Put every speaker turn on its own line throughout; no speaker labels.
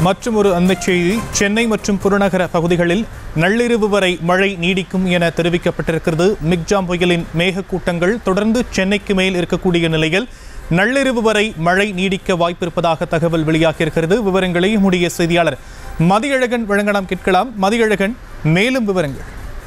மற்றும் ஒரு அண்மைச் செய்தி, சென்னை மற்றும் புறநகர பகுதிகளில் நள்ளிரவு வரை மழை நீடிக்கும் என தெரிவிக்கப்பட்டிருக்கிறது. மிக்ஜாம் புயலின் மேகக்கூட்டங்கள் தொடர்ந்து சென்னைக்கு மேல் இருக்கக்கூடிய நிலையில் நள்ளிரவு வரை மழை நீடிக்க வாய்ப்பிருப்பதாக தகவல் வெளியாகியிருக்கிறது. விவரங்களை நம்முடைய செய்தியாளர் மதியழகன் வழங்கலாம், கேட்கலாம். மதியழகன், மேலும் விவரங்கள்.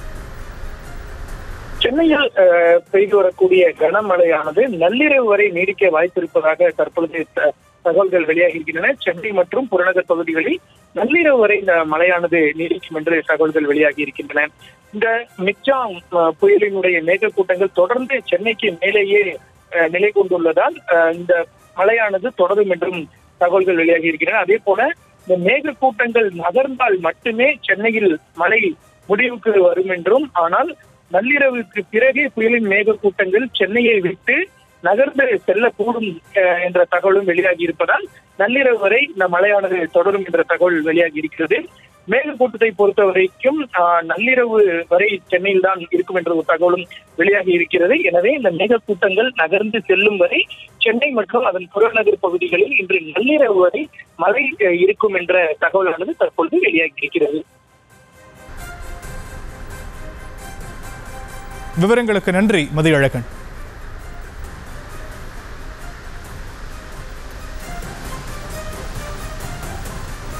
சென்னையில் பெய்து வரக்கூடிய கனமழையானது நள்ளிரவு வரை நீடிக்க வாய்ப்பிருப்பதாக தற்பொழுது தகவல்கள் வெளியாகி இருக்கின்றன. சென்னை மற்றும் புறநகர் பகுதிகளில் நள்ளிரவு வரை இந்த மழையானது நீடிக்கும் என்று தகவல்கள் வெளியாகி இருக்கின்றன. இந்த மிக்ஜாம் புயலினுடைய மேகக்கூட்டங்கள் தொடர்ந்து சென்னைக்கு மேலேயே நிலை கொண்டுள்ளதால் இந்த மழையானது தொடரும் என்றும் தகவல்கள் வெளியாகி இருக்கின்றன. அதே போல இந்த மேகக்கூட்டங்கள் நகர்ந்தால் மட்டுமே சென்னையில் மழை முடிவுக்கு வரும் என்றும், ஆனால் நள்ளிரவுக்கு பிறகு புயலின் மேகக்கூட்டங்கள் சென்னையை விட்டு நகர்ந்து செல்லக்கூடும் என்ற தகவலும் வெளியாகி இருப்பதால் நள்ளிரவு வரை இந்த மழையானது தொடரும் என்ற தகவல் வெளியாகி இருக்கிறது. மேகக்கூட்டத்தை பொறுத்த வரைக்கும் நள்ளிரவு வரை சென்னையில் தான் இருக்கும் என்ற ஒரு தகவலும் வெளியாகி இருக்கிறது. எனவே இந்த மேகக்கூட்டங்கள் நகர்ந்து செல்லும் வரை சென்னை மற்றும் அதன் புறநகர் பகுதிகளில் இன்று நள்ளிரவு வரை மழை இருக்கும் என்ற தகவலானது தற்பொழுது வெளியாகி இருக்கிறது.
விவரங்களுக்கு நன்றி மதியழகன்.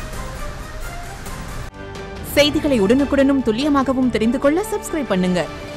செய்திகளை உடனுக்குடனும் துல்லியமாகவும் தெரிந்து கொள்ள சப்ஸ்கிரைப் பண்ணுங்க.